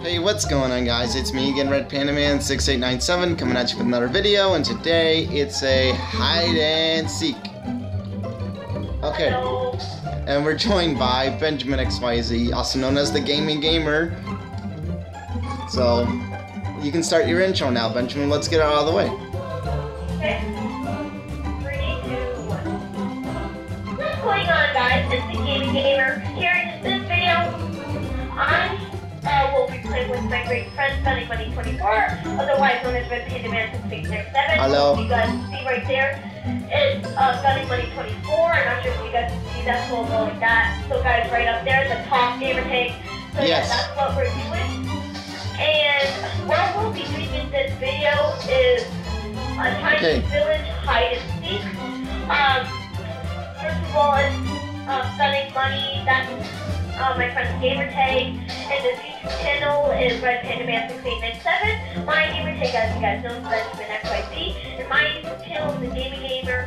Hey, what's going on, guys? It's me again, Red Panda Man 6897, coming at you with another video, and today it's a hide and seek. Okay, and we're joined by Benjamin XYZ, also known as the Gaming Gamer. So, you can start your intro now, Benjamin. Let's get it out of the way. Okay. 3, 2, 1. What's going on, guys? It's the Gaming Gamer. Here in this video, I will be playing with my great friend, Sunny Money 24, otherwise known as Red Panda Man 6897. Hello. You guys see right there is Sunny Money 24. I'm not sure if you guys can see that logo like that. So, guys, right up there, the top gamer tag. So, yes. Yeah, that's what we're doing. And what we'll be doing in this video is a tiny village hide and seek. First of all, it's Sunny Money. That's my friend's gamer tag, and the YouTube channel is Red Panda Man 6897. My gamer tag, as you guys know, is Benjamin XYZ, and my YouTube channel is the Gaming Gamer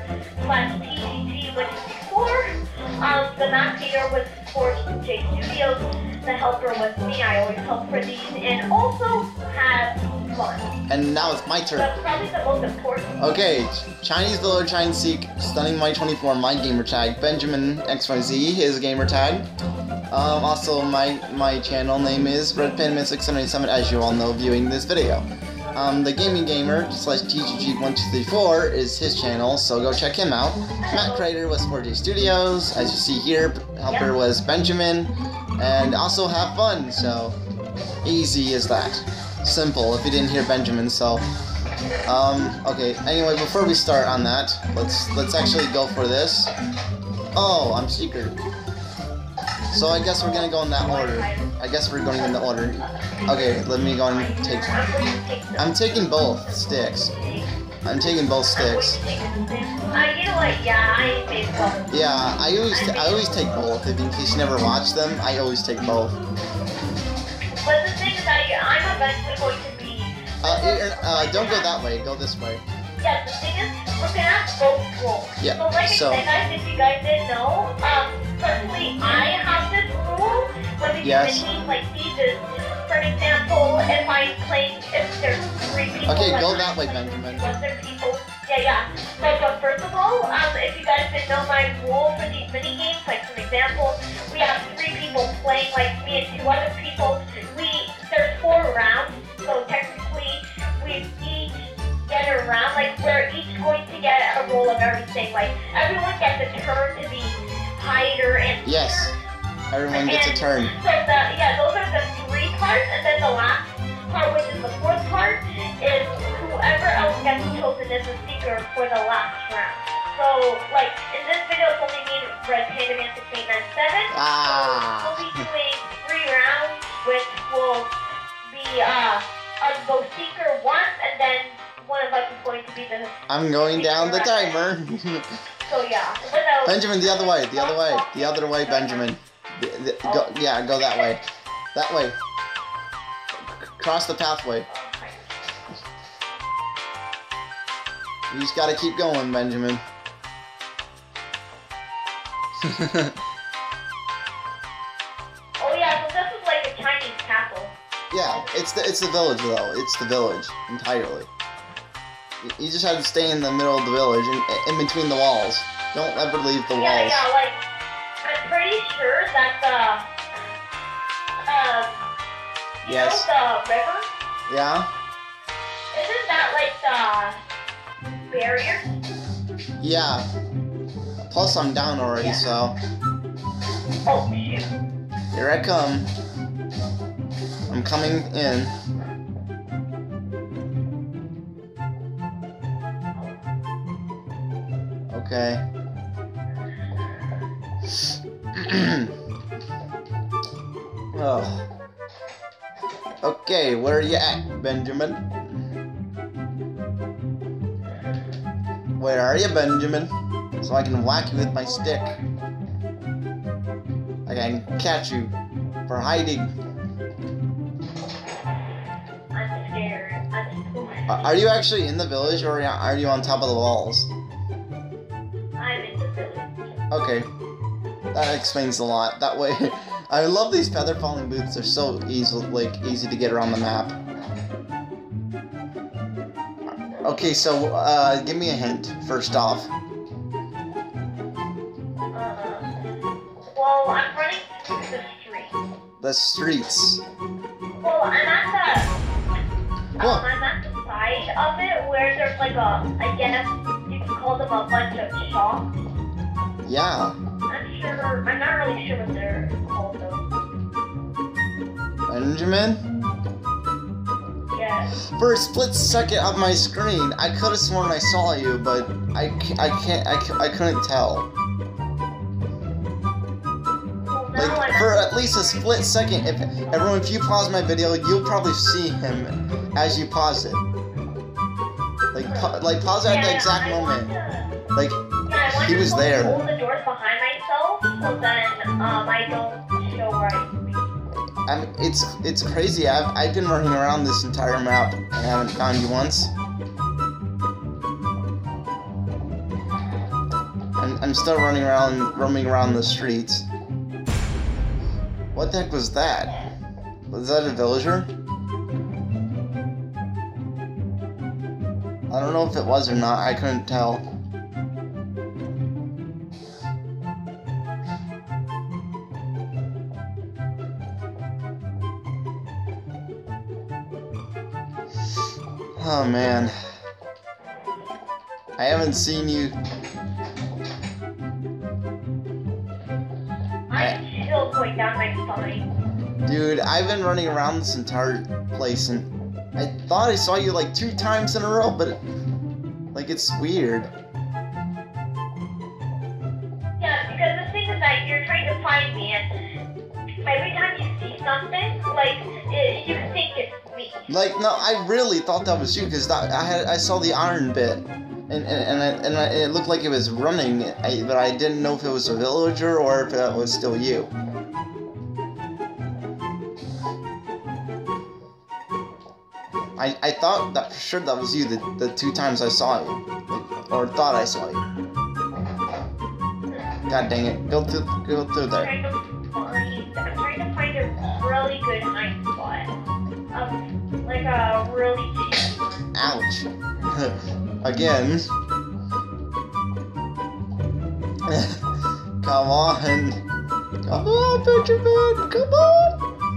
/TGG124. The map creator was Forge J Studios. The helper was me. I always help for these, and also have fun. And now it's my turn. That's probably the most important. Okay, Chinese Village Hide and Seek, Stunning Money 24, my gamer tag, Benjamin XYZ, his gamer tag. Also, my channel name is Red Panda Man 677, as you all know, viewing this video. The Gaming Gamer /TGG1234 is his channel, so go check him out. Map creator was 4J Studios, as you see here. Helper was Benjamin, and also have fun. So easy as that. Simple. If you didn't hear Benjamin, so okay. Anyway, before we start on that, let's actually go for this. Oh, I'm secret. So I guess we're gonna go in that order. I guess we're going in the order. Okay, let me go and take. I'm taking both sticks. I'm taking both sticks. You know what? Yeah, I made both. Yeah, I always take both. In case you never watch them, I always take both. But the thing is that I'm eventually going to be. Don't go that way. Go this way. Yeah, the thing is, we're gonna have both roles. Yeah. So like I said, guys, if you guys didn't know, personally, I have this rule when we do mini like these. Is, for example, if I'm playing, if there's 3 people. Okay, like, go that way, Benjamin. Other people. Yeah. But first of all, if you guys didn't know my rule for these mini games, like for example, we have 3 people playing, like me and 2 other people. There's 4 rounds, so technically we each get a round. Like we're each going to get a roll of everything. Like everyone gets a turn to be hider and yes, everyone gets a turn. So those are the 3 parts, and then the last part, which is the 4th part, is whoever else gets chosen as a seeker for the last round. So, like, in this video, it's only me and Red Panda Man 6897. So we'll be doing 3 rounds, which will be, go seeker once, and then one of us is going to be the... I'm going down the timer. So, yeah. Benjamin, the other way, the other way, the other way, Benjamin. Go that way. That way. Cross the pathway. You just gotta keep going, Benjamin. Oh yeah, so this is like a Chinese castle. Yeah, it's the village though. It's the village entirely. You just have to stay in the middle of the village and in between the walls. Don't ever leave the walls. Yeah, like I'm pretty sure that you know the river? Yeah? Isn't that like the barrier? Yeah. Plus I'm down already, so. Oh shoot. Here I come. I'm coming in. Okay. Oh. Okay, where are you at, Benjamin? Where are you, Benjamin? So I can whack you with my stick. I can catch you for hiding. I'm scared. Are you actually in the village, or are you on top of the walls? I'm in the village. Okay. That explains a lot. That way I love these feather falling boots. They're so easy to get around the map. Okay, so give me a hint first off. Well, I'm running through the street. The streets. Well, I'm at the side of it where there's like a, I guess you can call them a bunch of shops. Yeah. I'm not really sure what they're called though. Benjamin? Yeah. For a split second of my screen, I could have sworn I saw you, but I couldn't tell. Well, Like, for at least a split second, if you pause my video, you'll probably see him as you pause it. Like pause it at the exact moment. Like, he was there. I want to hold the doors behind myself, so then I don't show where I be. It's crazy. I've been running around this entire map and I haven't found you once. I'm still roaming around the streets. What the heck was that? Was that a villager? I don't know if it was or not. I couldn't tell. Oh man, I haven't seen you. I'm still going down my spine. Dude, I've been running around this entire place and I thought I saw you like 2 times in a row, but like it's weird. Yeah, because the thing is that you're trying to find me, and every time you see something, like you think it's me. Like, no, I really thought that was you because I saw the iron bit, and it looked like it was running, but I didn't know if it was a villager or if it was still you. I thought that for sure that was you the 2 times I saw you, or thought I saw you. God dang it! Go through there. I'm trying to find a really good hiding spot. Like a really cheap one. Ouch. Again. Come on. Come on, Benjamin. Come on.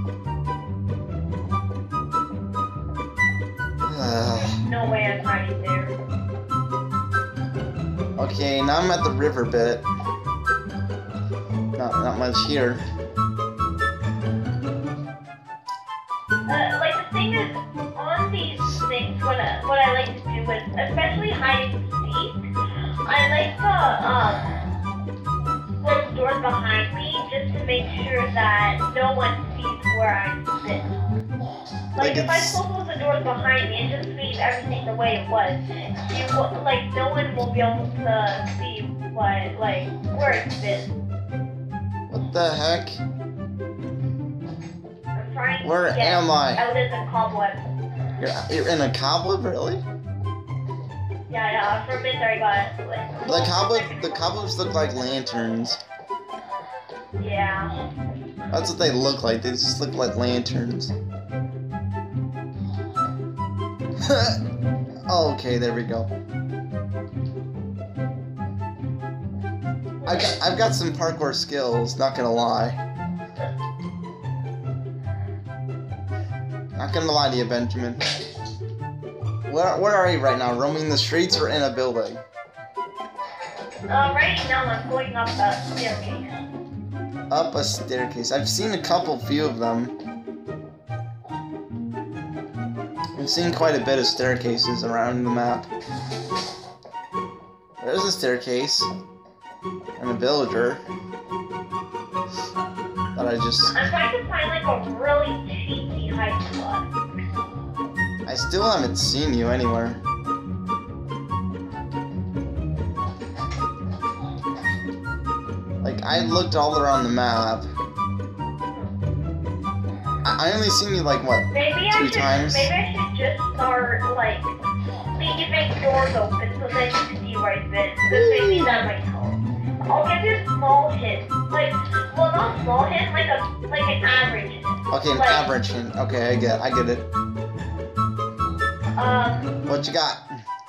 No way I'm hiding there. Okay, now I'm at the river bit. Not much here. Like the thing is, on these things, what I like to do is, especially hide and seek, I like to close doors behind me just to make sure that no one sees where I sit. Like if I close the doors behind me and just leave everything the way it was, no one will be able to see where it's been. What the heck? I'm trying Where to get am I? out of the cobweb. You're in a cobweb, really? Yeah, for a minute there I got The cobwebs look like lanterns. Yeah. That's what they look like. They just look like lanterns. Okay, there we go. I've got some parkour skills, not gonna lie. Not gonna lie to you, Benjamin. Where are you right now? Roaming the streets or in a building? Right now I'm going up the staircase. Up a staircase. I've seen a few of them. I've seen quite a bit of staircases around the map. There's a staircase. And a villager. That I just... I'm trying to find like a really cheesy hiding spot. I still haven't seen you anywhere. Like, I looked all around the map. I only seen you like, what, two times? Maybe I should just start like leaving doors open so then you can see where I've been. Because maybe that might help. I'll give you a small hint. Like, well, well, not small hint, like an average hint. Okay, an Like, average hint. Okay, I get it. What you got?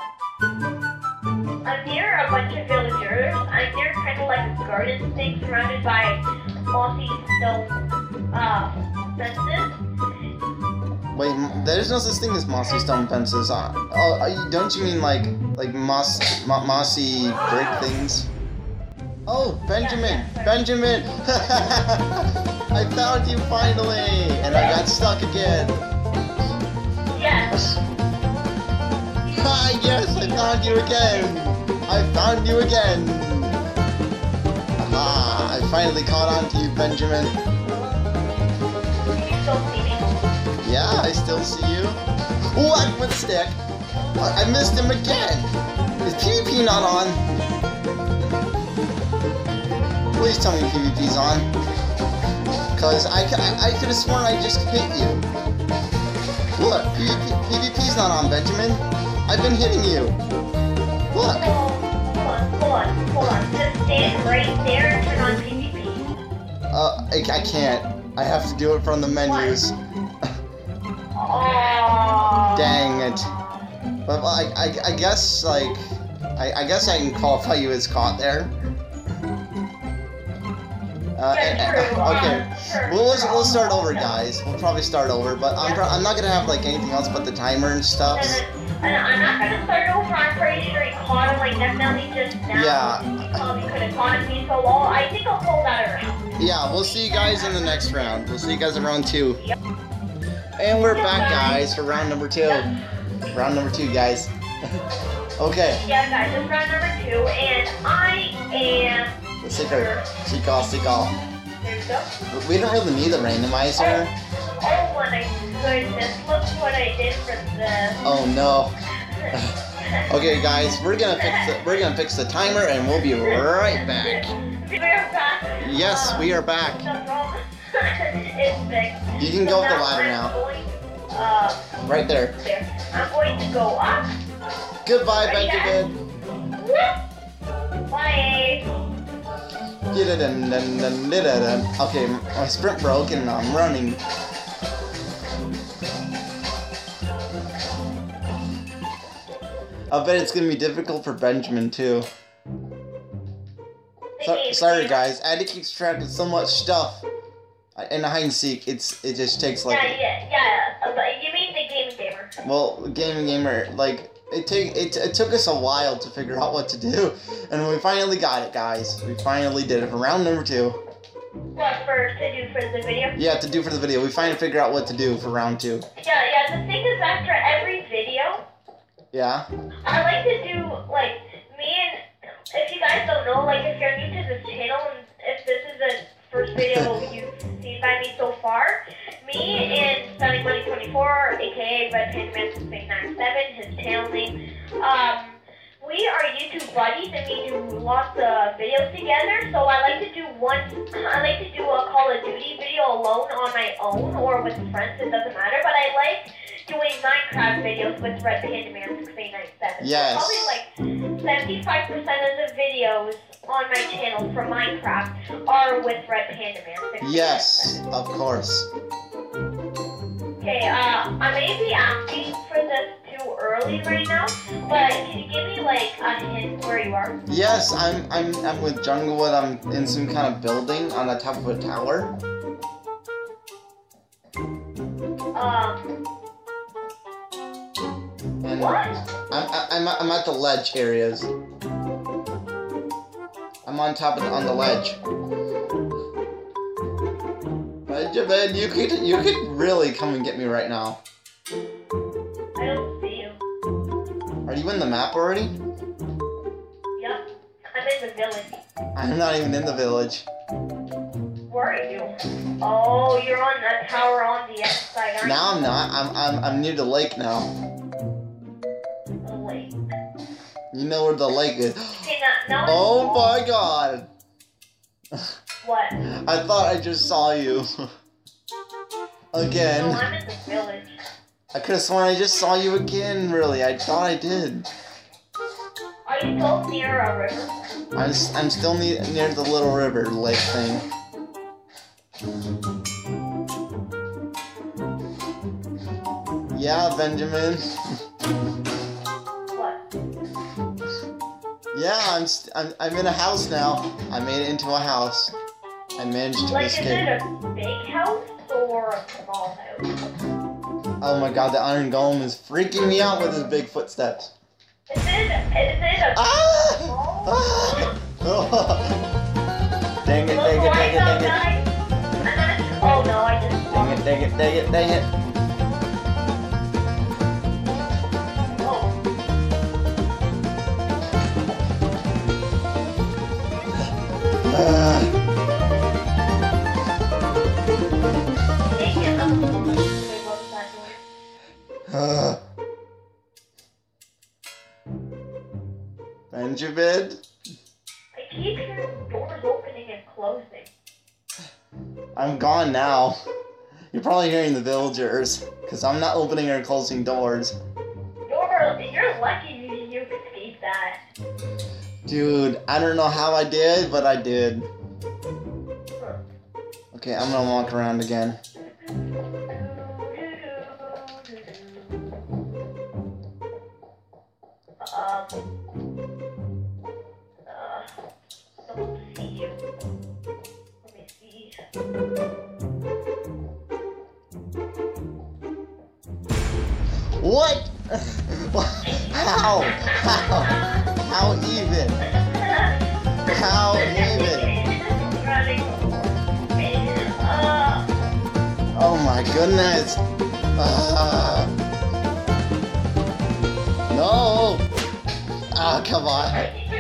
I'm near a bunch of villagers. I'm near kind of like a garden thing surrounded by mossy stone fences. Wait, there's no such thing as mossy stone fences. Don't you mean like mossy brick things? Oh, Benjamin! Yeah, Benjamin! I found you finally! And I got stuck again! Yes. Hi, yes, I found you again! I found you again! Aha, I finally caught on to you, Benjamin. Can you still see me? Yeah, I still see you. What with stick? I missed him again! Is PvP not on? Please tell me PvP's on. Cause I could have sworn I just hit you. Look, PvP's not on, Benjamin. I've been hitting you. Look. Hold on. Just stand right there and turn on PvP. I can't. I have to do it from the menus. Oh. Dang it. But I guess like I guess I can qualify you as caught there. Okay. We'll start over, guys. We'll probably start over, but I'm not gonna have like anything else but the timer and stuff. And I'm not gonna start over. I'm pretty sure he caught him like definitely just now. Yeah. He probably could have caught me so long. I think I'll pull that around. Yeah, we'll see you guys in the next round. We'll see you guys in round 2. Yep. And we're back, guys, for round number 2. Yep. Round number 2, guys. Okay. Yeah, guys, it's round number 2, and I am. Seek all. There we go. We don't really need a randomizer. Oh my goodness! Look what I did for this. Oh no. Okay, guys, we're gonna fix the timer, and we'll be right back. We're back. Yes, we are back. It's fixed. You can go up the ladder now. Right there. I'm going to go up. Goodbye, Ready, Benjamin. Bye. Okay, my sprint broke and I'm running. I bet it's gonna be difficult for Benjamin too. Sorry guys, I had to keep track of so much stuff. In hide and seek, it just takes like. Yeah. But you mean the gamer? Well, gamer, like it took us a while to figure out what to do, and we finally got it, guys. We finally did it for round number 2. What to do for the video? Yeah, to do for the video. We finally figured out what to do for round 2. Yeah. The thing is, after every video, Yeah. I like to do like me and if you guys don't know, like if you're new to this channel and if this is the first video you've seen by me so far, me and Stunning Money 24, aka Red Panda Man 697, his channel name, we are YouTube buddies and we do lots of videos together. So I like to do a Call of Duty video alone on my own or with friends, it doesn't matter, but I like doing Minecraft videos with Red Panda Man 697. Yes. So probably like 75% of the videos on my channel for Minecraft are with Red Panda Man 697. Yes, of course. Okay, I may be asking for this too early right now, but can you give me like a hint where you are? Yes, I'm with Junglewood. I'm in some kind of building on the top of a tower. And What? I'm at the ledge areas. I'm on the ledge. Benjamin, you could really come and get me right now. I don't see you. Are you in the map already? Yep, I'm in the village. I'm not even in the village. Where are you? Oh, you're on that tower on the outside, aren't Now I'm not. I'm near the lake now. you? The lake. You know where the lake is. Okay, now Oh my god! What? I thought I just saw you. No, Again. I'm in the village. I could have sworn I just saw you again, really. I thought I did. Are you still near a river? I'm still near the little river lake thing. Yeah, Benjamin. What? Yeah, I'm in a house now. I made it into a house. I managed to Like, is escape. it a big house or a small house? Oh my god, the Iron Golem is freaking me out with his big footsteps. Is it a Ah! small Ah! Oh. Dang it, Look, dang it, dang it, dang it. guys. Oh no, I just Dang it, dang it, dang it, dang it. Oh. Ah. Wait, what was that noise? Ah. Benjamin? I keep hearing doors opening and closing. I'm gone now. You're probably hearing the villagers, because I'm not opening or closing doors. You're lucky you escaped that. Dude, I don't know how I did, but I did. Okay, I'm gonna walk around again. Don't see you. Let me see. What? How? How even? How even? Oh my goodness. No. Ah, come on.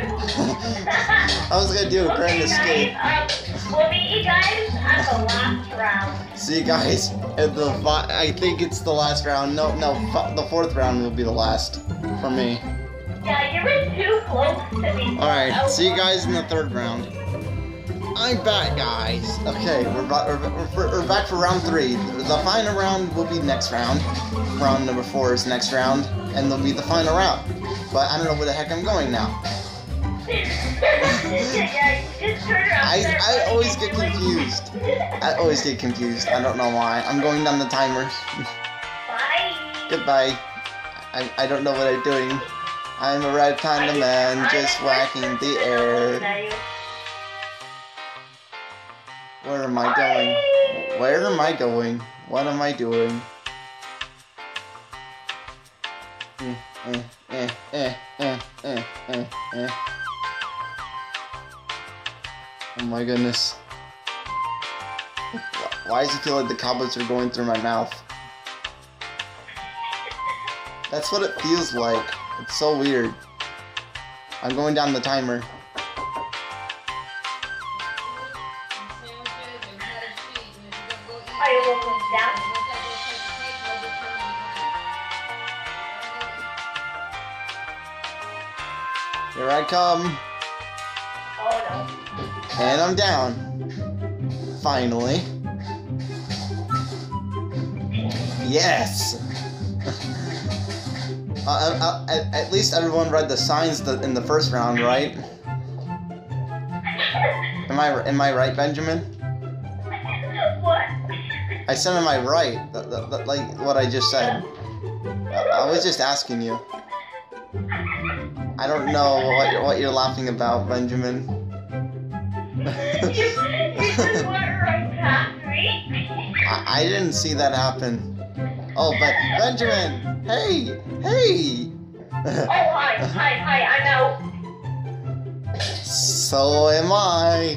I was gonna do a grand escape. We'll meet you guys at the last round. See you guys at the. I think it's the last round. No, the fourth round will be the last for me. Yeah, you were too close to me. All right, see you guys in the third round. I'm back, guys. Okay, we're back for round 3. The final round will be next round. Round number 4 is next round, and there'll be the final round. But I don't know where the heck I'm going now. Yeah, just turn around. I always get confused. I always get confused. I don't know why. I'm going down the timer. Bye. Goodbye. I don't know what I'm doing. I'm a red panda man, just whacking the air. Where am I going? Where am I going? What am I doing? Oh my goodness. Why does it feel like the cobwebs are going through my mouth? That's what it feels like. It's so weird. I'm going down the timer. Are you looking down? Here I come. Oh no. And I'm down. Finally. Yes! At least everyone read the signs in the first round, right? Am I right, Benjamin? What? I said, am I right? Like what I just said. I was just asking you. I don't know what you're laughing about, Benjamin. You just went right past me. I didn't see that happen. Oh, but Benjamin! Hey! Hey! Oh, hi, I'm out. So am I.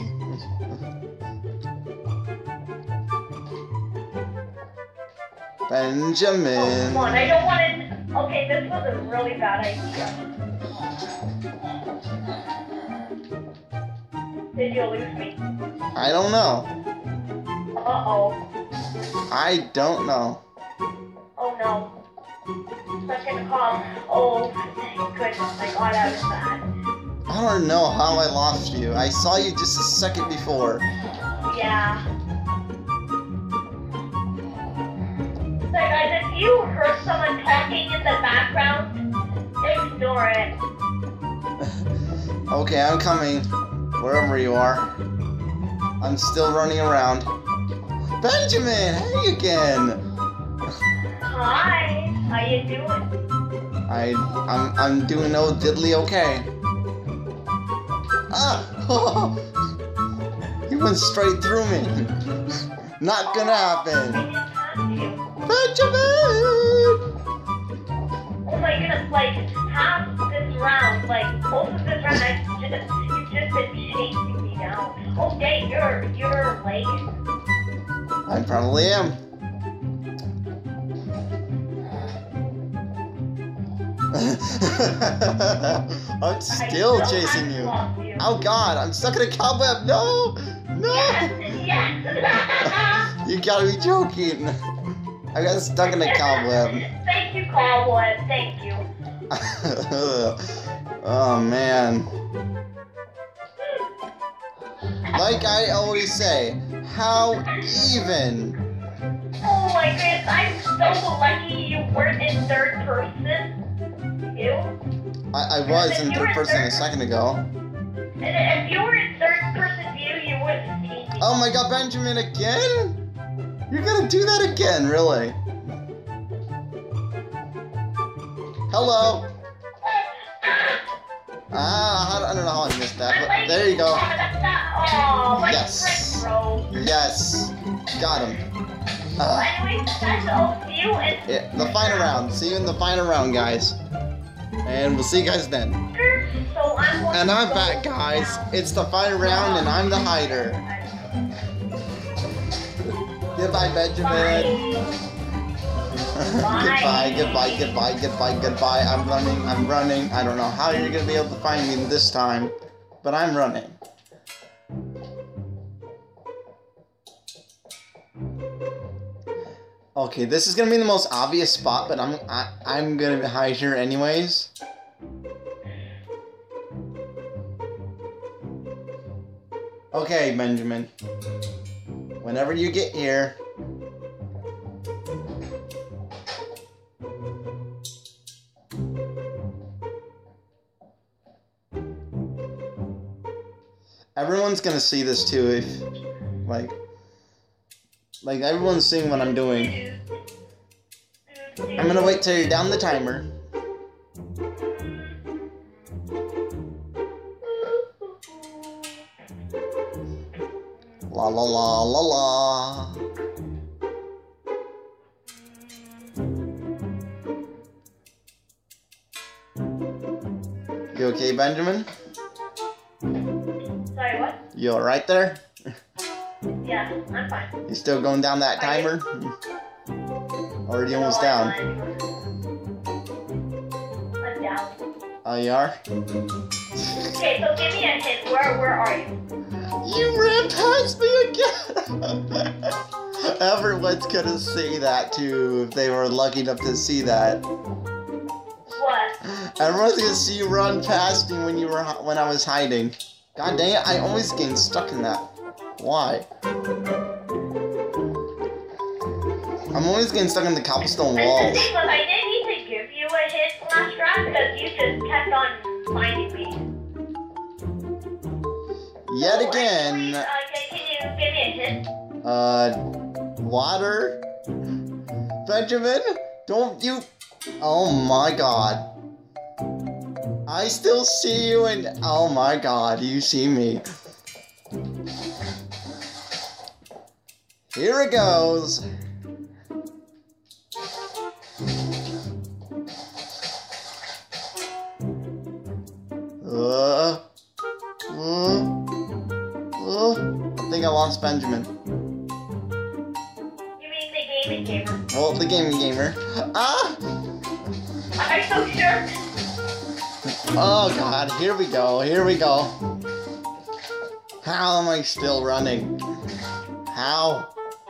Benjamin. Oh, come on, I don't want to. Okay, this was a really bad idea. Did you lose me? I don't know. Uh-oh. I don't know. Oh no. Second call. Oh, thank goodness, I got out of that. I don't know how I lost you. I saw you just a second before. Yeah. So guys, if you heard someone talking in the background, ignore it. Okay, I'm coming. Wherever you are. I'm still running around. Benjamin, hey again. Hi, how you doing? I'm doing no diddly okay. Ah! He went straight through me. Not gonna happen. I didn't have you. Benjamin! Oh my goodness, like half this round, like most of this round, you've just been chasing me down. Oh dang, you're late. I probably am. I'm still chasing you. Oh god, I'm stuck in a cobweb. No! No! Yes! You gotta be joking. I got stuck in a cobweb. Thank you, Cobweb. Thank you. Oh man. Like I always say, how even? Oh my goodness, I'm so lucky you weren't in third person. Ew. I was in third person a second ago. And if you were in third person view, you wouldn't see me. Oh my god, Benjamin, again? You're gonna do that again, really? Hello? I don't know how I missed that, but there you go. Oh, my Yes. friend broke. Yes. Got him. Well, anyways, that's all. See you in Yeah, the final round. See you in the final round, guys. And we'll see you guys then. So I'm going And to I'm go back, guys. down. It's the final round, and I'm the hider. Goodbye, Benjamin. Goodbye. I'm running. I don't know how you're gonna be able to find me this time, but I'm running. Okay, this is gonna be the most obvious spot, but I'm gonna hide here anyways. Okay, Benjamin. Whenever you get here. Everyone's gonna see this too if, like everyone's seeing what I'm doing. I'm gonna wait till you're down the timer. La la la la la. You okay, Benjamin? Sorry, what? You alright there? Yeah, I'm fine. You still going down that timer? Already almost down. I'm down. Oh, you are? Okay, so give me a hint. Where are you? You ran past me again! Everyone's gonna see that too if they were lucky enough to see that. What? Everyone's gonna see you run past me when I was hiding. God dang it! I always get stuck in that. Why? I'm always getting stuck in the cobblestone And walls. the thing was, I didn't need to give you a hint last round because you just kept on finding me. Yet So again. anyways, can you give me a hint? Water? Benjamin? Don't you... Oh my god. I still see you and... Oh my god, you see me. Here it goes. I think I lost Benjamin. You mean the gaming gamer? Well, the gaming gamer. Ah! Are you so sure? Oh god, here we go. How am I still running? How?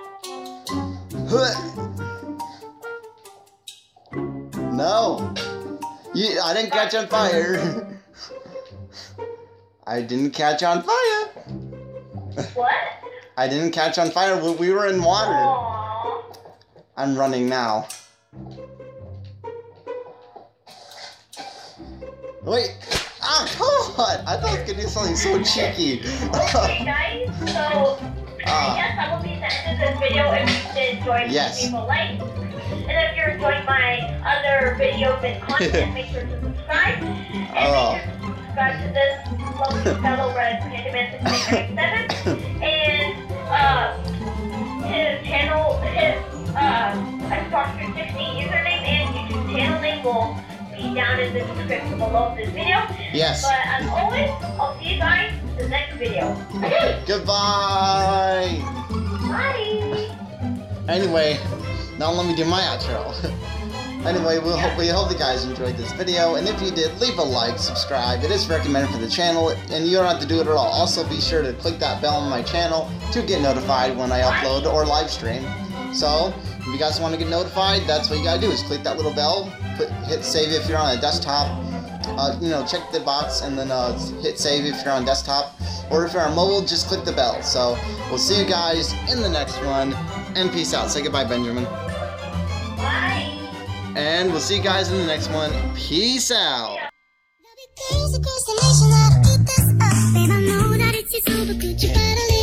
No! I didn't catch on fire. I didn't catch on fire. What? I didn't catch on fire. We were in water. Aww. I'm running now. Wait. Ah, come on. I thought I was going to do something so cheeky. Okay, guys, so Yes, that will be the end of this video. If you did enjoy, Yes. leave a like. And if you're enjoying my other videos and content, make sure to subscribe. And make sure to subscribe to this lovely fellow Red Pandaman 697. And his channel, his Xbox 360 username and YouTube channel name will be down in the description below this video. Yes. But as always, I'll see you guys in the next video. Goodbye. Bye. Anyway, now let me do my outro. Anyway, we hope you guys enjoyed this video, and if you did, leave a like, subscribe. It is recommended for the channel, and you don't have to do it at all. Also, be sure to click that bell on my channel to get notified when I upload or live stream. So, if you guys want to get notified, that's what you gotta do, is click that little bell, hit save if you're on a desktop, check the box, and then hit save if you're on desktop, or if you're on mobile, just click the bell. So, we'll see you guys in the next one, and peace out. Say goodbye, Benjamin. Bye. And we'll see you guys in the next one. Peace out. There's a constellation that'll keep us up, and I know that it's just over. Could you better